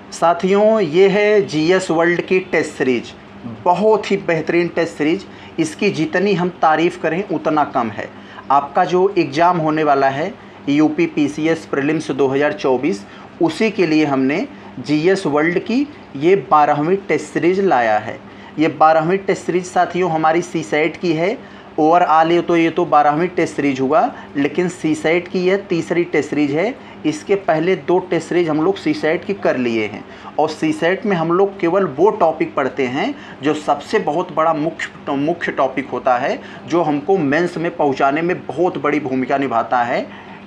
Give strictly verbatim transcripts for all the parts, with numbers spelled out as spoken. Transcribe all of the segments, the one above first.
साथियों, ये है जीएस वर्ल्ड की टेस्ट सीरीज, बहुत ही बेहतरीन टेस्ट सीरीज। इसकी जितनी हम तारीफ़ करें उतना कम है। आपका जो एग्ज़ाम होने वाला है यूपी पीसीएस प्रीलिम्स दो हज़ार चौबीस, उसी के लिए हमने जीएस वर्ल्ड की ये बारहवीं टेस्ट सीरीज लाया है। ये बारहवीं टेस्ट सीरीज साथियों हमारी सी सेट की है। ओवरऑल ये तो ये तो बारहवीं टेस्ट सीरीज हुआ, लेकिन सी सेट की यह तीसरी टेस्ट सीरीज है। इसके पहले दो टेस्ट सीरीज हम लोग सी सेट की कर लिए हैं, और सी सेट में हम लोग केवल वो टॉपिक पढ़ते हैं जो सबसे बहुत बड़ा मुख्य मुख्य टॉपिक होता है, जो हमको मेंस में पहुंचाने में बहुत बड़ी भूमिका निभाता है।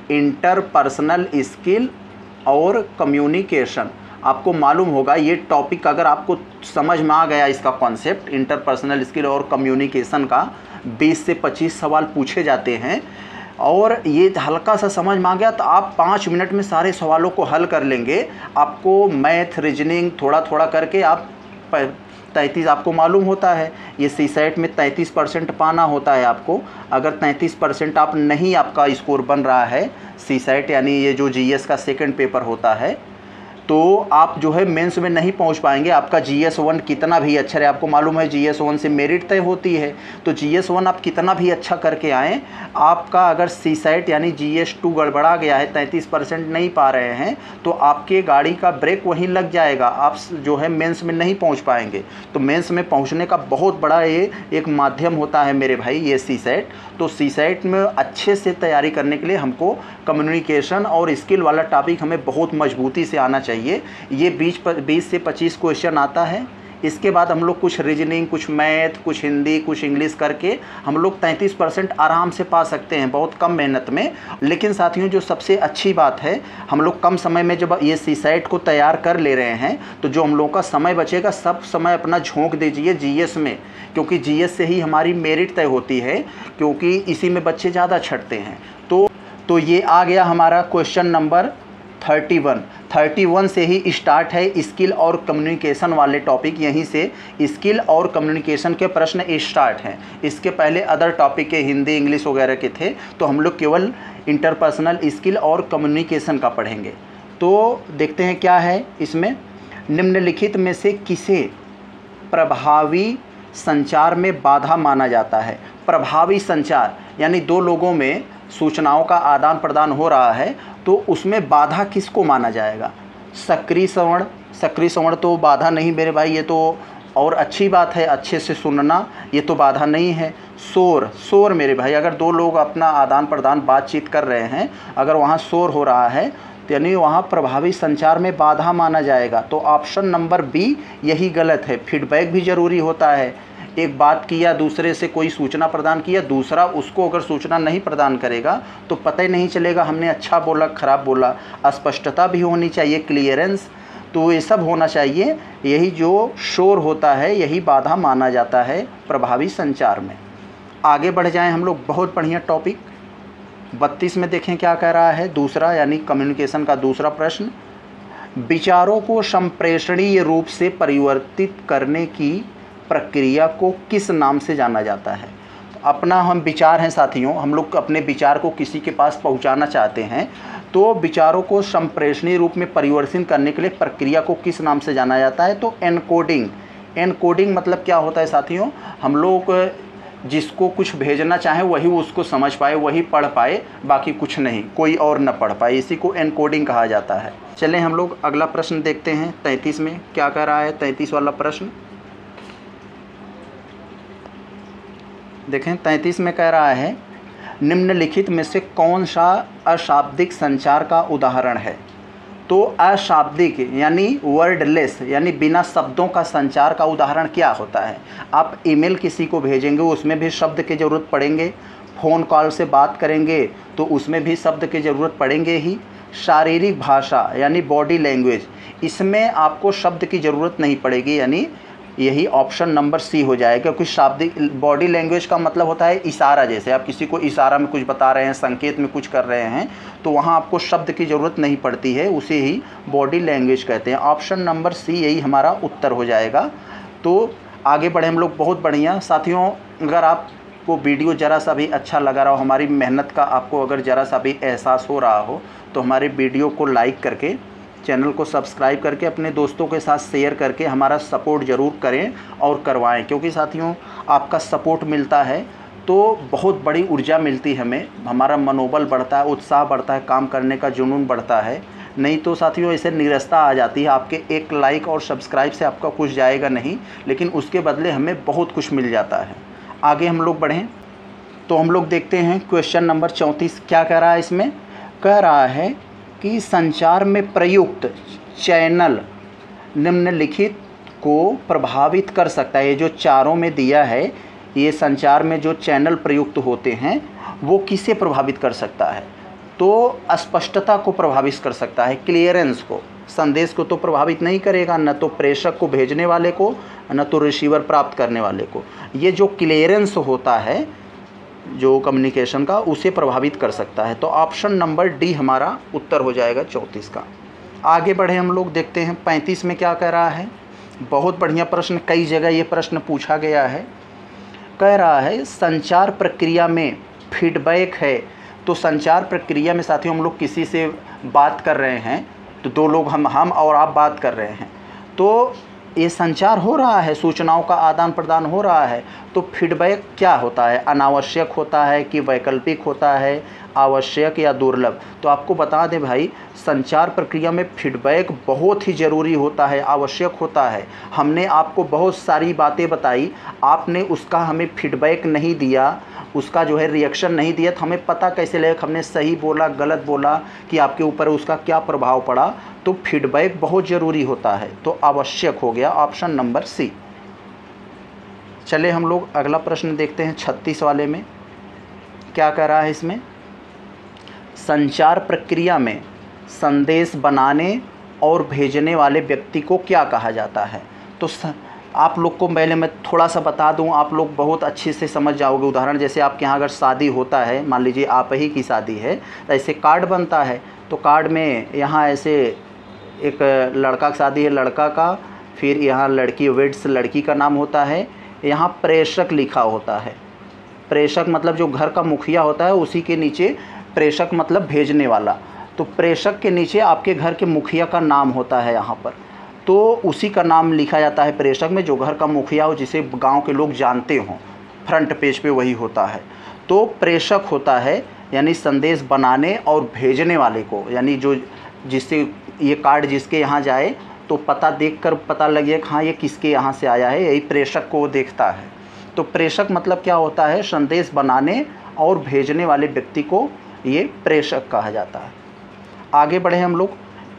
इंटरपर्सनल स्किल और कम्युनिकेशन। आपको मालूम होगा ये टॉपिक अगर आपको समझ में आ गया, इसका कॉन्सेप्ट इंटरपर्सनल स्किल और कम्युनिकेशन का बीस से पच्चीस सवाल पूछे जाते हैं, और ये हल्का सा समझ में आ गया तो आप पाँच मिनट में सारे सवालों को हल कर लेंगे। आपको मैथ रीजनिंग थोड़ा थोड़ा करके आप तैंतीस आपको मालूम होता है, ये सी सेट में तैंतीस परसेंट पाना होता है आपको। अगर तैंतीस परसेंट आप नहीं, आपका स्कोर बन रहा है सी सेट यानी ये जो जीएस का सेकंड पेपर होता है, तो आप जो है मेंस में नहीं पहुंच पाएंगे। आपका जीएस वन कितना भी अच्छा है, आपको मालूम है जीएस वन से मेरिट तय होती है, तो जीएस वन आप कितना भी अच्छा करके आएँ, आपका अगर सी सेट यानी जीएस टू गड़बड़ा गया है, तैंतीस परसेंट नहीं पा रहे हैं, तो आपके गाड़ी का ब्रेक वहीं लग जाएगा, आप जो है मेंस में नहीं पहुँच पाएंगे। तो मेंस में पहुँचने का बहुत बड़ा ये एक माध्यम होता है मेरे भाई, ये सी सेट। तो सी सेट में अच्छे से तैयारी करने के लिए हमको कम्युनिकेशन और स्किल वाला टॉपिक हमें बहुत मजबूती से आना चाहिए। ये बीस बीस से पच्चीस क्वेश्चन आता है। इसके बाद हम लोग कुछ रीजनिंग, कुछ मैथ, कुछ हिंदी, कुछ इंग्लिश करके हम लोग तैंतीस परसेंट आराम से पा सकते हैं, बहुत कम मेहनत में। लेकिन साथियों, जो सबसे अच्छी बात है, हम लोग कम समय में जब ये सी सेट को तैयार कर ले रहे हैं, तो जो हम लोगों का समय बचेगा, सब समय अपना झोंक दीजिए जीएस में, क्योंकि जीएस से ही हमारी मेरिट तय होती है, क्योंकि इसी में बच्चे ज़्यादा छटते हैं। तो तो ये आ गया हमारा question number thirty one. Thirty one से ही स्टार्ट है स्किल और कम्युनिकेशन वाले टॉपिक, यहीं से स्किल और कम्युनिकेशन के प्रश्न स्टार्ट हैं। इसके पहले अदर टॉपिक के हिंदी इंग्लिश वगैरह के थे, तो हम लोग केवल इंटरपर्सनल स्किल और कम्युनिकेशन का पढ़ेंगे। तो देखते हैं क्या है इसमें। निम्नलिखित में से किसे प्रभावी संचार में बाधा माना जाता है? प्रभावी संचार यानी दो लोगों में सूचनाओं का आदान प्रदान हो रहा है, तो उसमें बाधा किसको माना जाएगा? सक्रिय श्रवण। सक्रिय श्रवण तो बाधा नहीं मेरे भाई, ये तो और अच्छी बात है, अच्छे से सुनना, ये तो बाधा नहीं है। शोर। शोर मेरे भाई, अगर दो लोग अपना आदान प्रदान बातचीत कर रहे हैं, अगर वहाँ शोर हो रहा है, तो यानी वहाँ प्रभावी संचार में बाधा माना जाएगा। तो ऑप्शन नंबर बी यही गलत है। फीडबैक भी ज़रूरी होता है। एक बात किया, दूसरे से कोई सूचना प्रदान किया, दूसरा उसको अगर सूचना नहीं प्रदान करेगा तो पता ही नहीं चलेगा हमने अच्छा बोला ख़राब बोला। स्पष्टता भी होनी चाहिए, क्लियरेंस, तो ये सब होना चाहिए। यही जो शोर होता है, यही बाधा माना जाता है प्रभावी संचार में। आगे बढ़ जाएं हम लोग, बहुत बढ़िया टॉपिक। बत्तीस में देखें क्या कह रहा है, दूसरा यानी कम्युनिकेशन का दूसरा प्रश्न। विचारों को संप्रेषणीय रूप से परिवर्तित करने की प्रक्रिया को किस नाम से जाना जाता है? अपना हम विचार हैं साथियों, हम लोग अपने विचार को किसी के पास पहुंचाना चाहते हैं, तो विचारों को संप्रेषणीय रूप में परिवर्तित करने के लिए प्रक्रिया को किस नाम से जाना जाता है? तो एनकोडिंग। एनकोडिंग मतलब क्या होता है साथियों? हम लोग जिसको कुछ भेजना चाहें वही उसको समझ पाए, वही पढ़ पाए, बाकी कुछ नहीं, कोई और न पढ़ पाए, इसी को एनकोडिंग कहा जाता है। चलें हम लोग अगला प्रश्न देखते हैं। तैंतीस में क्या कह रहा है? तैंतीस वाला प्रश्न देखें। तैंतीस में कह रहा है, निम्नलिखित में से कौन सा अशाब्दिक संचार का उदाहरण है? तो अशाब्दिक यानी वर्डलेस यानी बिना शब्दों का संचार का उदाहरण क्या होता है? आप ईमेल किसी को भेजेंगे, उसमें भी शब्द की ज़रूरत पड़ेंगे। फ़ोन कॉल से बात करेंगे तो उसमें भी शब्द की ज़रूरत पड़ेंगे ही। शारीरिक भाषा यानी बॉडी लैंग्वेज, इसमें आपको शब्द की ज़रूरत नहीं पड़ेगी, यानी यही ऑप्शन नंबर सी हो जाएगा, क्योंकि शाब्दिक बॉडी लैंग्वेज का मतलब होता है इशारा। जैसे आप किसी को इशारा में कुछ बता रहे हैं, संकेत में कुछ कर रहे हैं, तो वहाँ आपको शब्द की ज़रूरत नहीं पड़ती है, उसे ही बॉडी लैंग्वेज कहते हैं। ऑप्शन नंबर सी यही हमारा उत्तर हो जाएगा। तो आगे बढ़े हम लोग, बहुत बढ़िया साथियों। अगर आपको वीडियो ज़रा सा भी अच्छा लगा रहा हो, हमारी मेहनत का आपको अगर ज़रा सा भी एहसास हो रहा हो, तो हमारे वीडियो को लाइक करके चैनल को सब्सक्राइब करके अपने दोस्तों के साथ शेयर करके हमारा सपोर्ट ज़रूर करें और करवाएं, क्योंकि साथियों आपका सपोर्ट मिलता है तो बहुत बड़ी ऊर्जा मिलती है हमें, हमारा मनोबल बढ़ता है, उत्साह बढ़ता है, काम करने का जुनून बढ़ता है। नहीं तो साथियों ऐसे निरस्ता आ जाती है, आपके एक लाइक और सब्सक्राइब से आपका कुछ जाएगा नहीं, लेकिन उसके बदले हमें बहुत कुछ मिल जाता है। आगे हम लोग बढ़ें तो हम लोग देखते हैं क्वेश्चन नंबर चौंतीस क्या कह रहा है। इसमें कह रहा है कि संचार में प्रयुक्त चैनल निम्नलिखित को प्रभावित कर सकता है। ये जो चारों में दिया है, ये संचार में जो चैनल प्रयुक्त होते हैं वो किसे प्रभावित कर सकता है? तो स्पष्टता को प्रभावित कर सकता है, क्लियरेंस को। संदेश को तो प्रभावित नहीं करेगा, न तो प्रेषक को भेजने वाले को, न तो रिसीवर प्राप्त करने वाले को। ये जो क्लियरेंस होता है जो कम्युनिकेशन का, उसे प्रभावित कर सकता है। तो ऑप्शन नंबर डी हमारा उत्तर हो जाएगा चौंतीस का। आगे बढ़े हम लोग देखते हैं पैंतीस में क्या कह रहा है। बहुत बढ़िया प्रश्न, कई जगह ये प्रश्न पूछा गया है। कह रहा है संचार प्रक्रिया में फीडबैक है। तो संचार प्रक्रिया में साथियों हम लोग किसी से बात कर रहे हैं, तो दो लोग हम हम और आप बात कर रहे हैं, तो ये संचार हो रहा है, सूचनाओं का आदान प्रदान हो रहा है। तो फीडबैक क्या होता है? अनावश्यक होता है कि वैकल्पिक होता है, आवश्यक या दुर्लभ? तो आपको बता दें भाई, संचार प्रक्रिया में फीडबैक बहुत ही ज़रूरी होता है, आवश्यक होता है। हमने आपको बहुत सारी बातें बताई, आपने उसका हमें फीडबैक नहीं दिया, उसका जो है रिएक्शन नहीं दिया, तो हमें पता कैसे लगेगा हमने सही बोला, गलत बोला, कि आपके ऊपर उसका क्या प्रभाव पड़ा? तो फीडबैक बहुत ज़रूरी होता है, तो आवश्यक हो गया ऑप्शन नंबर सी। चले हम लोग अगला प्रश्न देखते हैं छत्तीस वाले में क्या कह रहा है। इसमें संचार प्रक्रिया में संदेश बनाने और भेजने वाले व्यक्ति को क्या कहा जाता है? तो स... आप लोग को पहले मैं थोड़ा सा बता दूं, आप लोग बहुत अच्छे से समझ जाओगे। उदाहरण जैसे आपके यहाँ अगर शादी होता है, मान लीजिए आप ही की शादी है, तो ऐसे कार्ड बनता है। तो कार्ड में यहाँ ऐसे एक लड़का की शादी है, लड़का का, फिर यहाँ लड़की वेड्स लड़की का नाम होता है, यहाँ प्रेषक लिखा होता है। प्रेषक मतलब जो घर का मुखिया होता है, उसी के नीचे प्रेषक मतलब भेजने वाला। तो प्रेषक के नीचे आपके घर के मुखिया का नाम होता है यहाँ पर, तो उसी का नाम लिखा जाता है प्रेषक में, जो घर का मुखिया हो, जिसे गांव के लोग जानते हों। फ्रंट पेज पे वही होता है। तो प्रेषक होता है यानी संदेश बनाने और भेजने वाले को, यानी जो जिससे ये कार्ड जिसके यहाँ जाए तो पता देखकर पता लगे कि हाँ ये किसके यहाँ से आया है, यही प्रेषक को वो देखता है। तो प्रेषक मतलब क्या होता है? संदेश बनाने और भेजने वाले व्यक्ति को ये प्रेषक कहा जाता है। आगे बढ़े हम लोग,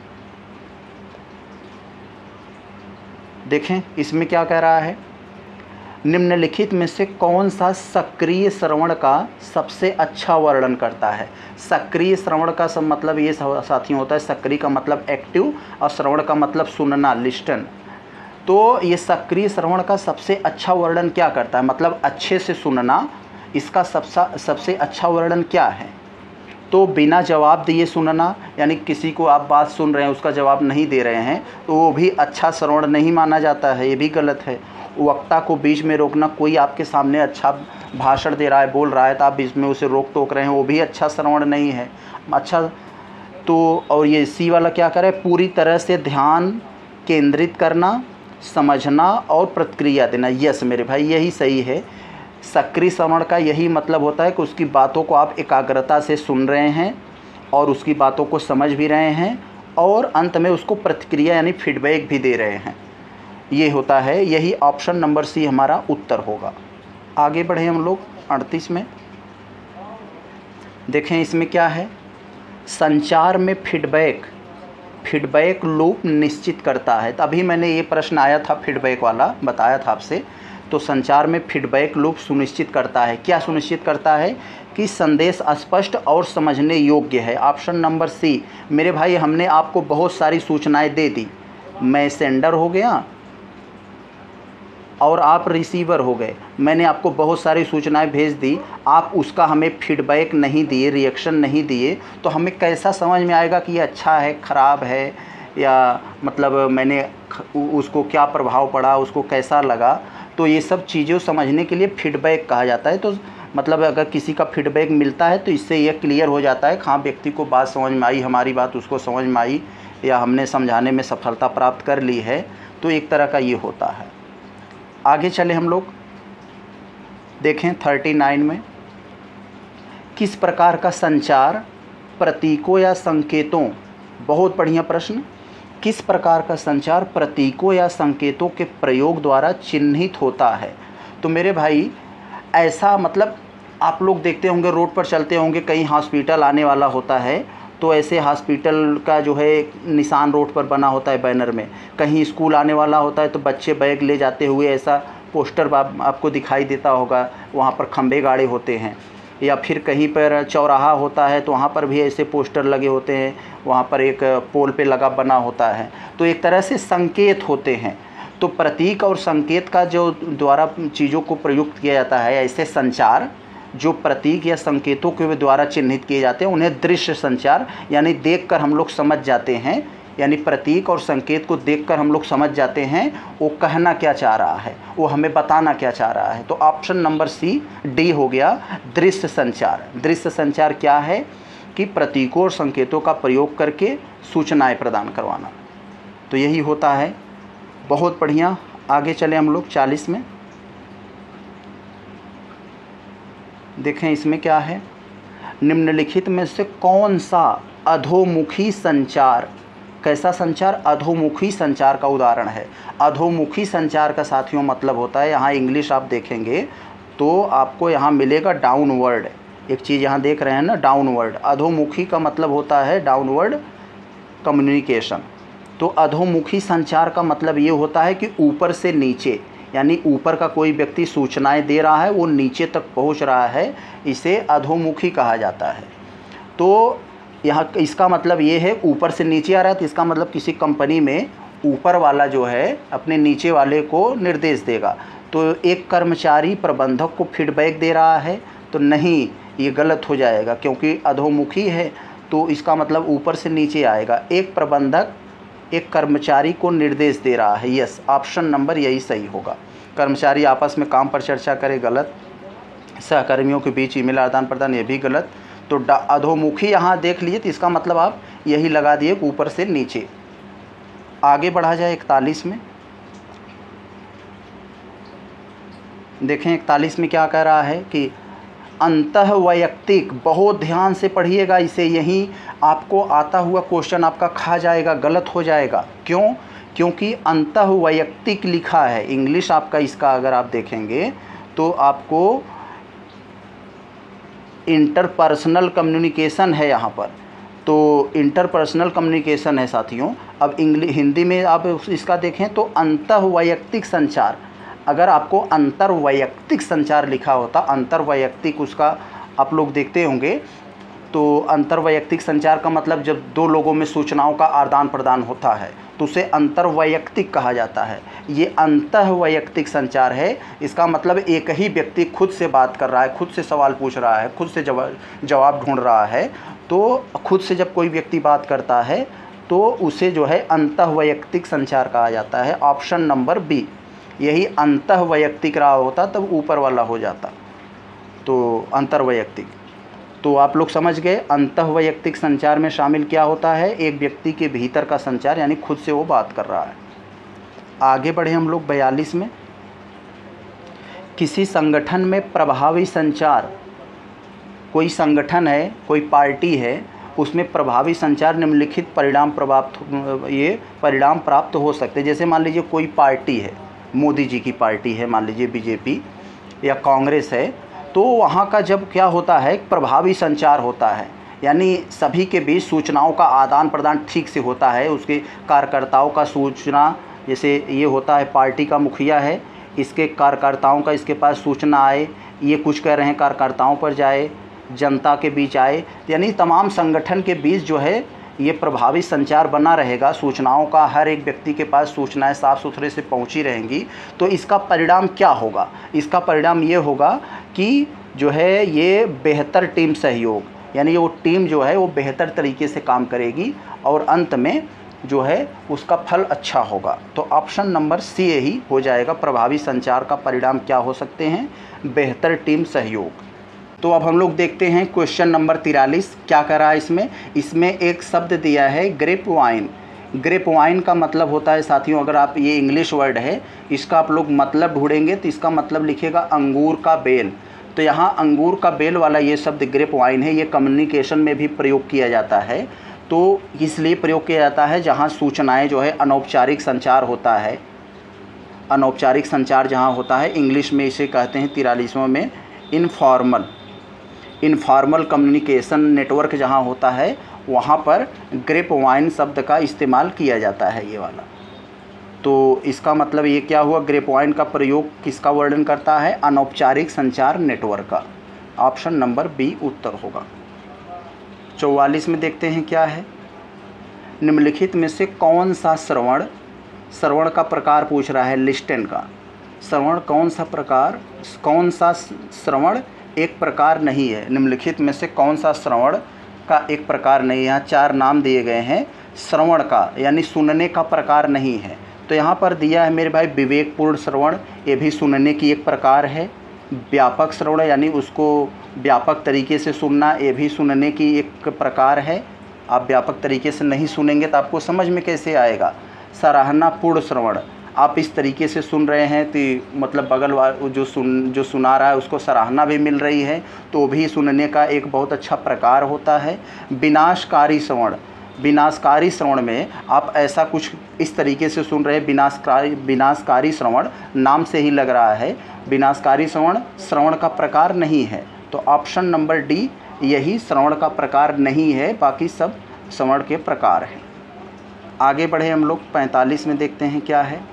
देखें इसमें क्या कह रहा है। निम्नलिखित में से कौन सा सक्रिय श्रवण का सबसे अच्छा वर्णन करता है? सक्रिय श्रवण का सब मतलब ये साथियों होता है, सक्रिय का मतलब एक्टिव और श्रवण का मतलब सुनना, लिस्टन। तो ये सक्रिय श्रवण का सबसे अच्छा वर्णन क्या करता है? मतलब अच्छे से सुनना, इसका सबसा सबसे अच्छा वर्णन क्या है? तो बिना जवाब दिए सुनना, यानी किसी को आप बात सुन रहे हैं उसका जवाब नहीं दे रहे हैं, तो वो भी अच्छा श्रवण नहीं माना जाता है, ये भी गलत है। वक्ता को बीच में रोकना, कोई आपके सामने अच्छा भाषण दे रहा है, बोल रहा है, तो आप बीच में उसे रोक टोक रहे हैं, वो भी अच्छा श्रवण नहीं है। अच्छा, तो और ये सी वाला क्या करे? पूरी तरह से ध्यान केंद्रित करना, समझना और प्रतिक्रिया देना। यस मेरे भाई, यही सही है। सक्रिय श्रवण का यही मतलब होता है कि उसकी बातों को आप एकाग्रता से सुन रहे हैं और उसकी बातों को समझ भी रहे हैं और अंत में उसको प्रतिक्रिया यानी फीडबैक भी दे रहे हैं। ये होता है, यही ऑप्शन नंबर सी हमारा उत्तर होगा। आगे बढ़े हम लोग अड़तीस में, देखें इसमें क्या है। संचार में फीडबैक फीडबैक लूप निश्चित करता है। तभी मैंने ये प्रश्न आया था फीडबैक वाला, बताया था आपसे। तो संचार में फीडबैक लूप सुनिश्चित करता है। क्या सुनिश्चित करता है? कि संदेश स्पष्ट और समझने योग्य है। Option number C. मेरे भाई, हमने आपको बहुत सारी सूचनाएं दे दी, मैं सेंडर हो गया और आप रिसीवर हो गए। मैंने आपको बहुत सारी सूचनाएं भेज दी, आप उसका हमें फीडबैक नहीं दिए, रिएक्शन नहीं दिए, तो हमें कैसा समझ में आएगा कि ये अच्छा है, ख़राब है, या मतलब मैंने उसको क्या प्रभाव पड़ा, उसको कैसा लगा? तो ये सब चीज़ें समझने के लिए फीडबैक कहा जाता है। तो मतलब अगर किसी का फीडबैक मिलता है तो इससे ये क्लियर हो जाता है हाँ व्यक्ति को बात समझ में आई, हमारी बात उसको समझ में आई, या हमने समझाने में सफलता प्राप्त कर ली है, तो एक तरह का ये होता है। आगे चले हम लोग देखें थर्टी नाइन में, किस प्रकार का संचार प्रतीकों या संकेतों, बहुत बढ़िया प्रश्न, किस प्रकार का संचार प्रतीकों या संकेतों के प्रयोग द्वारा चिन्हित होता है। तो मेरे भाई ऐसा मतलब आप लोग देखते होंगे रोड पर चलते होंगे, कहीं हॉस्पिटल आने वाला होता है तो ऐसे हॉस्पिटल का जो है निशान रोड पर बना होता है बैनर में, कहीं स्कूल आने वाला होता है तो बच्चे बैग ले जाते हुए ऐसा पोस्टर आप, आपको दिखाई देता होगा, वहाँ पर खंबे गाड़े होते हैं, या फिर कहीं पर चौराहा होता है तो वहाँ पर भी ऐसे पोस्टर लगे होते हैं, वहाँ पर एक पोल पे लगा बना होता है, तो एक तरह से संकेत होते हैं। तो प्रतीक और संकेत का जो द्वारा चीज़ों को प्रयुक्त किया जाता है, ऐसे संचार जो प्रतीक या संकेतों के द्वारा चिन्हित किए जाते हैं उन्हें दृश्य संचार, यानी देखकर हम लोग समझ जाते हैं, यानी प्रतीक और संकेत को देखकर हम लोग समझ जाते हैं वो कहना क्या चाह रहा है, वो हमें बताना क्या चाह रहा है। तो ऑप्शन नंबर सी डी हो गया दृश्य संचार। दृश्य संचार क्या है कि प्रतीकों और संकेतों का प्रयोग करके सूचनाएं प्रदान करवाना, तो यही होता है। बहुत बढ़िया, आगे चले हम लोग चालीस में, देखें इसमें क्या है, निम्नलिखित में से कौन सा अधोमुखी संचार, कैसा संचार, अधोमुखी संचार का उदाहरण है। अधोमुखी संचार का साथियों मतलब होता है, यहाँ इंग्लिश आप देखेंगे तो आपको यहाँ मिलेगा डाउनवर्ड, एक चीज़ यहाँ देख रहे हैं ना डाउनवर्ड, अधोमुखी का मतलब होता है डाउनवर्ड कम्युनिकेशन। तो अधोमुखी संचार का मतलब ये होता है कि ऊपर से नीचे, यानी ऊपर का कोई व्यक्ति सूचनाएं दे रहा है वो नीचे तक पहुंच रहा है, इसे अधोमुखी कहा जाता है। तो यहाँ इसका मतलब ये है ऊपर से नीचे आ रहा है, तो इसका मतलब किसी कंपनी में ऊपर वाला जो है अपने नीचे वाले को निर्देश देगा। तो एक कर्मचारी प्रबंधक को फीडबैक दे रहा है तो नहीं, ये गलत हो जाएगा क्योंकि अधोमुखी है, तो इसका मतलब ऊपर से नीचे आएगा। एक प्रबंधक एक कर्मचारी को निर्देश दे रहा है, यस ऑप्शन नंबर यही सही होगा। कर्मचारी आपस में काम पर चर्चा करे, गलत। सहकर्मियों के बीच ईमेल आदान प्रदान, ये भी गलत। तो अधोमुखी यहाँ देख लीजिए तो इसका मतलब आप यही लगा दिए ऊपर से नीचे। आगे बढ़ा जाए इकतालीस में, देखें इकतालीस में क्या कह रहा है कि अंतःवैयक्तिक, बहुत ध्यान से पढ़िएगा इसे, यहीं आपको आता हुआ क्वेश्चन आपका खा जाएगा, गलत हो जाएगा। क्यों? क्योंकि अंतःवैयक्तिक लिखा है, इंग्लिश आपका इसका अगर आप देखेंगे तो आपको इंटरपर्सनल कम्युनिकेशन है यहाँ पर, तो इंटरपर्सनल कम्युनिकेशन है साथियों। अब इंग्लिश हिंदी में आप इसका देखें तो अंतःवैयक्तिक संचार, अगर आपको अंतर्वैयक्तिक संचार लिखा होता, अंतर्वैयक्तिक उसका आप लोग देखते होंगे, तो अंतर्वैयक्तिक संचार का मतलब जब दो लोगों में सूचनाओं का आदान प्रदान होता है तो उसे अंतर्वैयक्तिक कहा जाता है। ये अंतःवैयक्तिक संचार है, इसका मतलब एक ही व्यक्ति खुद से बात कर रहा है, खुद से सवाल पूछ रहा है, खुद से जवाब जवाब ढूंढ रहा है। तो खुद से जब कोई व्यक्ति बात करता है तो उसे जो है अंतःवैयक्तिक संचार कहा जाता है। ऑप्शन नंबर बी, यही अंतःवैयक्तिक रहा होता तब ऊपर वाला हो जाता, तो अंतर्वैयक्तिक। तो आप लोग समझ गए अंतःवैयक्तिक संचार में शामिल क्या होता है, एक व्यक्ति के भीतर का संचार, यानी खुद से वो बात कर रहा है। आगे बढ़े हम लोग बयालीस में, किसी संगठन में प्रभावी संचार, कोई संगठन है, कोई पार्टी है, उसमें प्रभावी संचार निम्नलिखित परिणाम प्राप्त ये परिणाम प्राप्त हो सकते हैं। जैसे मान लीजिए कोई पार्टी है, मोदी जी की पार्टी है, मान लीजिए बीजेपी या कांग्रेस है, तो वहाँ का जब क्या होता है प्रभावी संचार होता है, यानी सभी के बीच सूचनाओं का आदान प्रदान ठीक से होता है। उसके कार्यकर्ताओं का सूचना, जैसे ये होता है पार्टी का मुखिया है, इसके कार्यकर्ताओं का इसके पास सूचना आए, ये कुछ कह रहे हैं कार्यकर्ताओं पर जाए, जनता के बीच आए, यानी तमाम संगठन के बीच जो है ये प्रभावी संचार बना रहेगा, सूचनाओं का हर एक व्यक्ति के पास सूचनाएं साफ़ सुथरे से पहुंची रहेंगी। तो इसका परिणाम क्या होगा, इसका परिणाम ये होगा कि जो है ये बेहतर टीम सहयोग, यानी वो टीम जो है वो बेहतर तरीके से काम करेगी और अंत में जो है उसका फल अच्छा होगा। तो ऑप्शन नंबर सी ही हो जाएगा, प्रभावी संचार का परिणाम क्या हो सकते हैं, बेहतर टीम सहयोग। तो अब हम लोग देखते हैं क्वेश्चन नंबर तिरालीस क्या कर रहा है इसमें। इसमें एक शब्द दिया है ग्रेप वाइन। ग्रेप वाइन का मतलब होता है साथियों, अगर आप ये इंग्लिश वर्ड है, इसका आप लोग मतलब ढूंढेंगे तो इसका मतलब लिखिएगा अंगूर का बेल। तो यहाँ अंगूर का बेल वाला ये शब्द ग्रेप वाइन है, ये कम्युनिकेशन में भी प्रयोग किया जाता है। तो इसलिए प्रयोग किया जाता है जहाँ सूचनाएं जो है अनौपचारिक संचार होता है, अनौपचारिक संचार जहाँ होता है, इंग्लिश में इसे कहते हैं तिरालीसवें में इनफॉर्मल इनफॉर्मल कम्युनिकेशन नेटवर्क जहाँ होता है, वहाँ पर ग्रेप वाइन शब्द का इस्तेमाल किया जाता है ये वाला। तो इसका मतलब ये क्या हुआ, ग्रेप वाइन का प्रयोग किसका वर्णन करता है, अनौपचारिक संचार नेटवर्क का। ऑप्शन नंबर बी उत्तर होगा। चौवालीस में देखते हैं क्या है। निम्नलिखित में से कौन सा श्रवण, श्रवण का प्रकार पूछ रहा है, लिस्टन का श्रवण कौन सा प्रकार, कौन सा श्रवण एक प्रकार नहीं है। निम्नलिखित में से कौन सा श्रवण का एक प्रकार नहीं है। यहाँ चार नाम दिए गए हैं श्रवण का, यानी सुनने का प्रकार नहीं है। तो यहाँ पर दिया है मेरे भाई विवेकपूर्ण श्रवण, ये भी सुनने की एक प्रकार है। व्यापक श्रवण यानी उसको व्यापक तरीके से सुनना, ये भी सुनने की एक प्रकार है। आप व्यापक तरीके से नहीं सुनेंगे तो आपको समझ में कैसे आएगा। सराहनापूर्ण श्रवण, आप इस तरीके से सुन रहे हैं तो मतलब बगल वाला जो सुन जो सुना रहा है उसको सराहना भी मिल रही है, तो भी सुनने का एक बहुत अच्छा प्रकार होता है। विनाशकारी श्रवण, विनाशकारी श्रवण में आप ऐसा कुछ इस तरीके से सुन रहे हैं, विनाशकारी विनाशकारी श्रवण नाम से ही लग रहा है। विनाशकारी श्रवण श्रवण का प्रकार नहीं है। तो ऑप्शन नंबर डी यही श्रवण का प्रकार नहीं है, बाकी सब श्रवण के प्रकार हैं। आगे बढ़े हम लोग पैंतालीस में देखते हैं क्या है।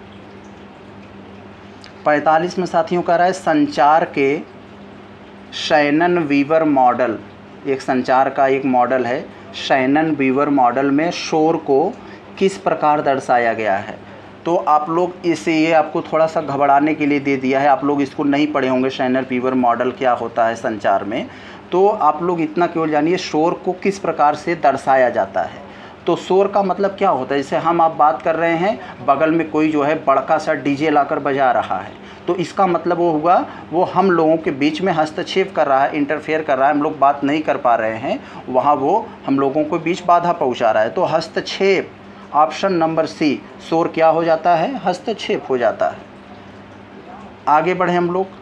पैंतालीस में साथियों कह रहा है संचार के शैनन वीवर मॉडल, एक संचार का एक मॉडल है। शैनन वीवर मॉडल में शोर को किस प्रकार दर्शाया गया है। तो आप लोग इसे, ये आपको थोड़ा सा घबराने के लिए दे दिया है, आप लोग इसको नहीं पढ़े होंगे शैनन वीवर मॉडल क्या होता है संचार में। तो आप लोग इतना केवल जानिए शोर को किस प्रकार से दर्शाया जाता है। तो शोर का मतलब क्या होता है, जैसे हम आप बात कर रहे हैं, बगल में कोई जो है बड़का सा डीजे लाकर बजा रहा है, तो इसका मतलब वो हुआ वो हम लोगों के बीच में हस्तक्षेप कर रहा है, इंटरफेयर कर रहा है, हम लोग बात नहीं कर पा रहे हैं, वहाँ वो हम लोगों के बीच बाधा पहुँचा रहा है। तो हस्तक्षेप, ऑप्शन नंबर सी, शोर क्या हो जाता है, हस्तक्षेप हो जाता है। आगे बढ़े हम लोग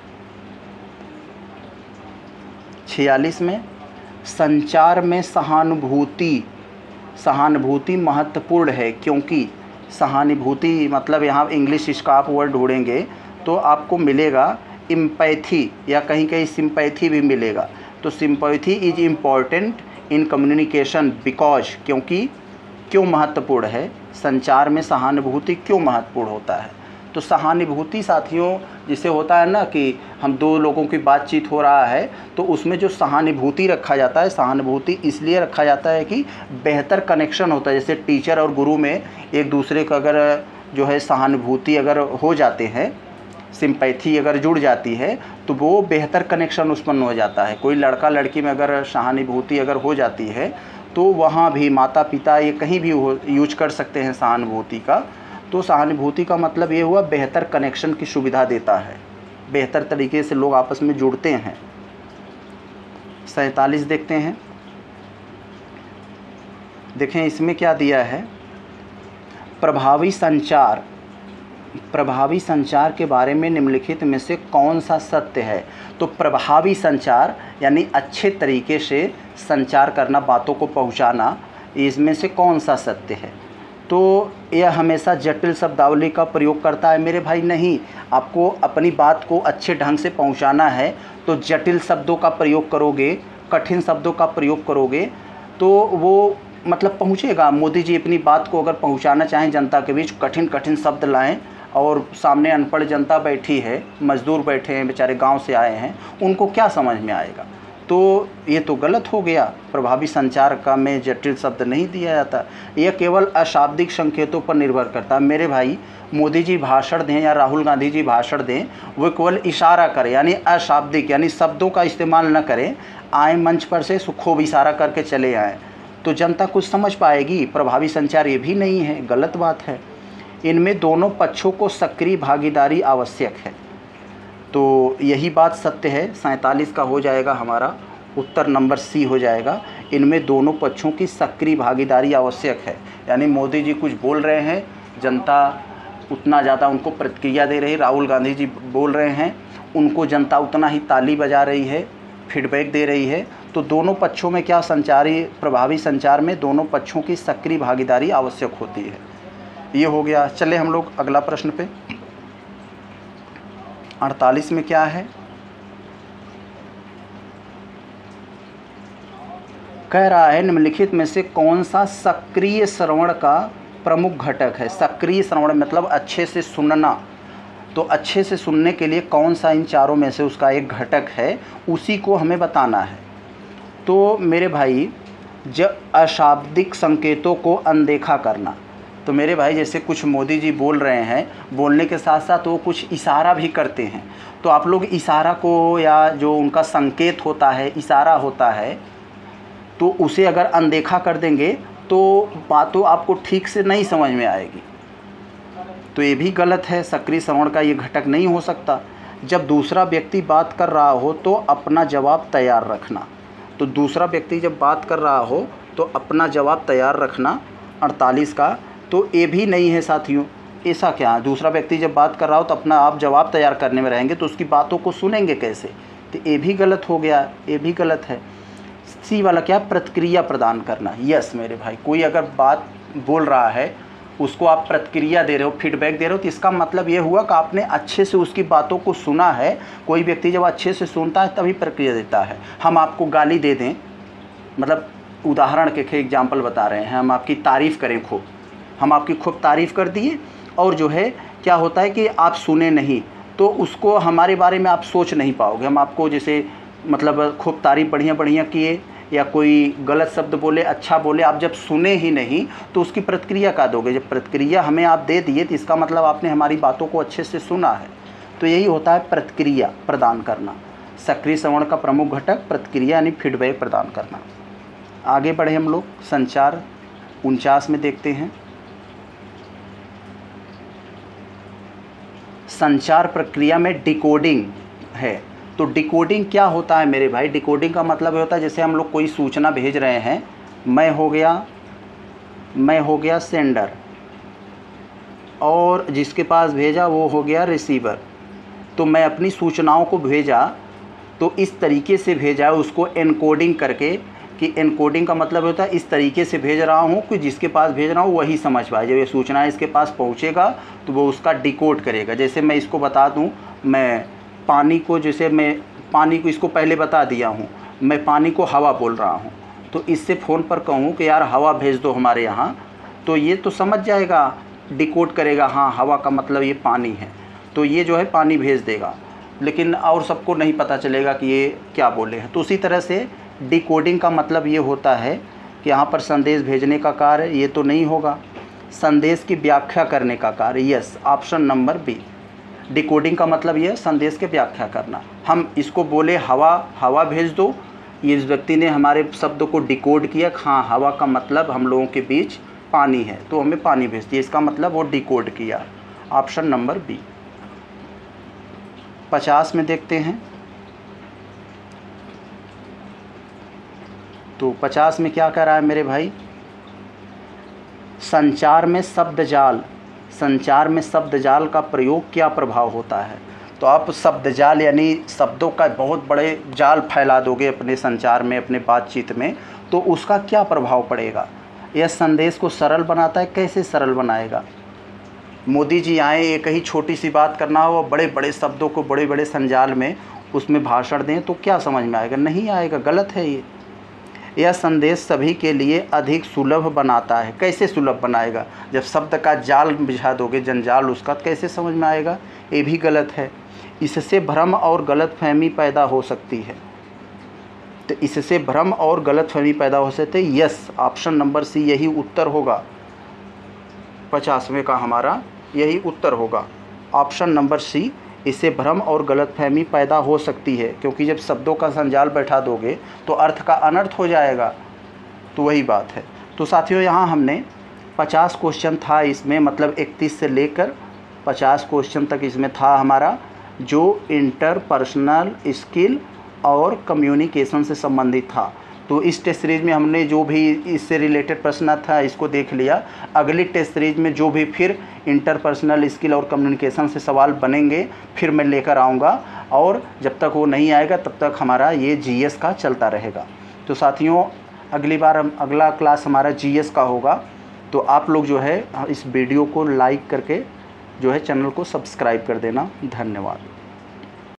छियालीस में, संचार में सहानुभूति, सहानुभूति महत्वपूर्ण है क्योंकि सहानुभूति मतलब यहाँ इंग्लिश इसका आप वर्ड ढूंढेंगे तो आपको मिलेगा एम्पैथी या कहीं कहीं सिंपैथी भी मिलेगा। तो sympathy is important in communication because, क्योंकि क्यों महत्वपूर्ण है, संचार में सहानुभूति क्यों महत्वपूर्ण होता है। तो सहानुभूति साथियों जिसे होता है ना कि हम दो लोगों की बातचीत हो रहा है तो उसमें जो सहानुभूति रखा जाता है, सहानुभूति इसलिए रखा जाता है कि बेहतर कनेक्शन होता है। जैसे टीचर और गुरु में एक दूसरे का अगर जो है सहानुभूति अगर हो जाते हैं, सिंपैथी अगर जुड़ जाती है तो वो बेहतर कनेक्शन उत्पन्न हो जाता है। कोई लड़का लड़की में अगर सहानुभूति अगर हो जाती है तो वहाँ भी माता पिता ये कहीं भी यूज कर सकते हैं सहानुभूति का। तो सहानुभूति का मतलब ये हुआ बेहतर कनेक्शन की सुविधा देता है, बेहतर तरीके से लोग आपस में जुड़ते हैं। सैंतालीस देखते हैं, देखें इसमें क्या दिया है, प्रभावी संचार, प्रभावी संचार के बारे में निम्नलिखित में से कौन सा सत्य है। तो प्रभावी संचार यानी अच्छे तरीके से संचार करना, बातों को पहुंचाना, इसमें से कौन सा सत्य है। तो यह हमेशा जटिल शब्दावली का प्रयोग करता है मेरे भाई, नहीं। आपको अपनी बात को अच्छे ढंग से पहुंचाना है तो जटिल शब्दों का प्रयोग करोगे, कठिन शब्दों का प्रयोग करोगे तो वो मतलब पहुंचेगा। मोदी जी अपनी बात को अगर पहुंचाना चाहें जनता के बीच, कठिन कठिन शब्द लाएं और सामने अनपढ़ जनता बैठी है, मजदूर बैठे हैं, बेचारे गांव से आए हैं, उनको क्या समझ में आएगा। तो ये तो गलत हो गया। प्रभावी संचार का में जटिल शब्द नहीं दिया जाता, यह केवल अशाब्दिक संकेतों पर निर्भर करता है मेरे भाई। मोदी जी भाषण दें या राहुल गांधी जी भाषण दें, वो केवल इशारा करें यानी अशाब्दिक यानी शब्दों का इस्तेमाल न करें, आए मंच पर से खूब इशारा करके चले आएँ तो जनता कुछ समझ पाएगी। प्रभावी संचार ये भी नहीं है, गलत बात है। इनमें दोनों पक्षों को सक्रिय भागीदारी आवश्यक है। तो यही बात सत्य है। सैंतालीस का हो जाएगा हमारा उत्तर नंबर सी हो जाएगा। इनमें दोनों पक्षों की सक्रिय भागीदारी आवश्यक है। यानी मोदी जी कुछ बोल रहे हैं, जनता उतना ज़्यादा उनको प्रतिक्रिया दे रही है। राहुल गांधी जी बोल रहे हैं, उनको जनता उतना ही ताली बजा रही है, फीडबैक दे रही है। तो दोनों पक्षों में क्या संचारी प्रभावी संचार में दोनों पक्षों की सक्रिय भागीदारी आवश्यक होती है। ये हो गया। चले हम लोग अगला प्रश्न पे। अड़तालीस में क्या है, कह रहा है निम्नलिखित में से कौन सा सक्रिय श्रवण का प्रमुख घटक है। सक्रिय श्रवण मतलब अच्छे से सुनना। तो अच्छे से सुनने के लिए कौन सा इन चारों में से उसका एक घटक है, उसी को हमें बताना है। तो मेरे भाई, जब अशाब्दिक संकेतों को अनदेखा करना, तो मेरे भाई जैसे कुछ मोदी जी बोल रहे हैं, बोलने के साथ साथ वो कुछ इशारा भी करते हैं। तो आप लोग इशारा को, या जो उनका संकेत होता है, इशारा होता है, तो उसे अगर अनदेखा कर देंगे तो बातों आपको ठीक से नहीं समझ में आएगी। तो ये भी गलत है। सक्रिय श्रवण का ये घटक नहीं हो सकता। जब दूसरा व्यक्ति बात कर रहा हो तो अपना जवाब तैयार रखना। तो दूसरा व्यक्ति जब बात कर रहा हो तो अपना जवाब तैयार रखना अड़तालीस का, तो ये भी नहीं है साथियों। ऐसा क्या है, दूसरा व्यक्ति जब बात कर रहा हो तो अपना आप जवाब तैयार करने में रहेंगे, तो उसकी बातों को सुनेंगे कैसे। तो ये भी गलत हो गया, ये भी गलत है। सी वाला क्या, प्रतिक्रिया प्रदान करना। यस मेरे भाई, कोई अगर बात बोल रहा है, उसको आप प्रतिक्रिया दे रहे हो, फीडबैक दे रहे हो, तो इसका मतलब ये हुआ कि आपने अच्छे से उसकी बातों को सुना है। कोई व्यक्ति जब अच्छे से सुनता है तभी प्रतिक्रिया देता है। हम आपको गाली दे दें, मतलब उदाहरण के लिए एग्जाम्पल बता रहे हैं, हम आपकी तारीफ़ करें खूब, हम आपकी खूब तारीफ़ कर दिए, और जो है क्या होता है कि आप सुने नहीं, तो उसको हमारे बारे में आप सोच नहीं पाओगे। हम आपको जैसे मतलब खूब तारीफ़ बढ़िया बढ़िया किए, या कोई गलत शब्द बोले, अच्छा बोले, आप जब सुने ही नहीं तो उसकी प्रतिक्रिया का दोगे। जब प्रतिक्रिया हमें आप दे दिए तो इसका मतलब आपने हमारी बातों को अच्छे से सुना है। तो यही होता है प्रतिक्रिया प्रदान करना। सक्रिय श्रवण का प्रमुख घटक प्रतिक्रिया यानी फीडबैक प्रदान करना। आगे बढ़े हम लोग, संचार उनचास में देखते हैं। संचार प्रक्रिया में डिकोडिंग है। तो डिकोडिंग क्या होता है मेरे भाई, डिकोडिंग का मतलब होता है जैसे हम लोग कोई सूचना भेज रहे हैं, मैं हो गया मैं हो गया सेंडर, और जिसके पास भेजा वो हो गया रिसीवर। तो मैं अपनी सूचनाओं को भेजा तो इस तरीके से भेजा है, उसको एनकोडिंग करके, कि एनकोडिंग का मतलब होता है इस तरीके से भेज रहा हूँ कि जिसके पास भेज रहा हूँ वही समझ पाए। जब ये सूचना इसके पास पहुँचेगा तो वो उसका डिकोड करेगा। जैसे मैं इसको बता दूँ, मैं पानी को, जैसे मैं पानी को इसको पहले बता दिया हूँ, मैं पानी को हवा बोल रहा हूँ, तो इससे फ़ोन पर कहूँ कि यार हवा भेज दो हमारे यहाँ, तो ये तो समझ जाएगा, डिकोड करेगा, हाँ हवा का मतलब ये पानी है, तो ये जो है पानी भेज देगा। लेकिन और सबको नहीं पता चलेगा कि ये क्या बोले हैं। तो उसी तरह से डिकोडिंग का मतलब ये होता है कि यहाँ पर संदेश भेजने का कार्य ये तो नहीं होगा, संदेश की व्याख्या करने का कार्य। Yes, option number B. Decoding का मतलब ये संदेश की व्याख्या करना। हम इसको बोले हवा हवा भेज दो, ये इस व्यक्ति ने हमारे शब्द को डिकोड किया, हाँ हवा का मतलब हम लोगों के बीच पानी है, तो हमें पानी भेज दिया, इसका मतलब वो डिकोड किया। Option number B. पचास में देखते हैं। तो पचास में क्या कह रहा है मेरे भाई, संचार में शब्द जाल संचार में शब्द जाल का प्रयोग क्या प्रभाव होता है। तो आप शब्द जाल यानी शब्दों का बहुत बड़े जाल फैला दोगे अपने संचार में, अपने बातचीत में, तो उसका क्या प्रभाव पड़ेगा। यह संदेश को सरल बनाता है। कैसे सरल बनाएगा। मोदी जी आए, एक ही छोटी सी बात करना हो, बड़े बड़े शब्दों को बड़े बड़े संजाल में उसमें भाषण दें, तो क्या समझ में आएगा, नहीं आएगा, गलत है ये। यह संदेश सभी के लिए अधिक सुलभ बनाता है। कैसे सुलभ बनाएगा, जब शब्द का जाल बिछा दोगे, जंजाल उसका, तो कैसे समझ में आएगा, ये भी गलत है। इससे भ्रम और गलतफहमी पैदा हो सकती है। तो इससे भ्रम और गलतफहमी पैदा हो सकते हैं। यस, ऑप्शन नंबर सी यही उत्तर होगा। पचासवें का हमारा यही उत्तर होगा, ऑप्शन नंबर सी। इससे भ्रम और गलतफहमी पैदा हो सकती है, क्योंकि जब शब्दों का संजाल बैठा दोगे तो अर्थ का अनर्थ हो जाएगा। तो वही बात है। तो साथियों, यहाँ हमने पचास क्वेश्चन था इसमें, मतलब इकतीस से लेकर पचास क्वेश्चन तक इसमें था हमारा, जो इंटरपर्सनल स्किल और कम्युनिकेशन से संबंधित था। तो इस टेस्ट सीरीज़ में हमने जो भी इससे रिलेटेड प्रश्न था इसको देख लिया। अगली टेस्ट सीरीज़ में जो भी फिर इंटरपर्सनल स्किल और कम्युनिकेशन से सवाल बनेंगे फिर मैं लेकर आऊँगा, और जब तक वो नहीं आएगा तब तक हमारा ये जीएस का चलता रहेगा। तो साथियों, अगली बार हम अगला क्लास हमारा जीएस का होगा। तो आप लोग जो है इस वीडियो को लाइक करके जो है चैनल को सब्सक्राइब कर देना। धन्यवाद।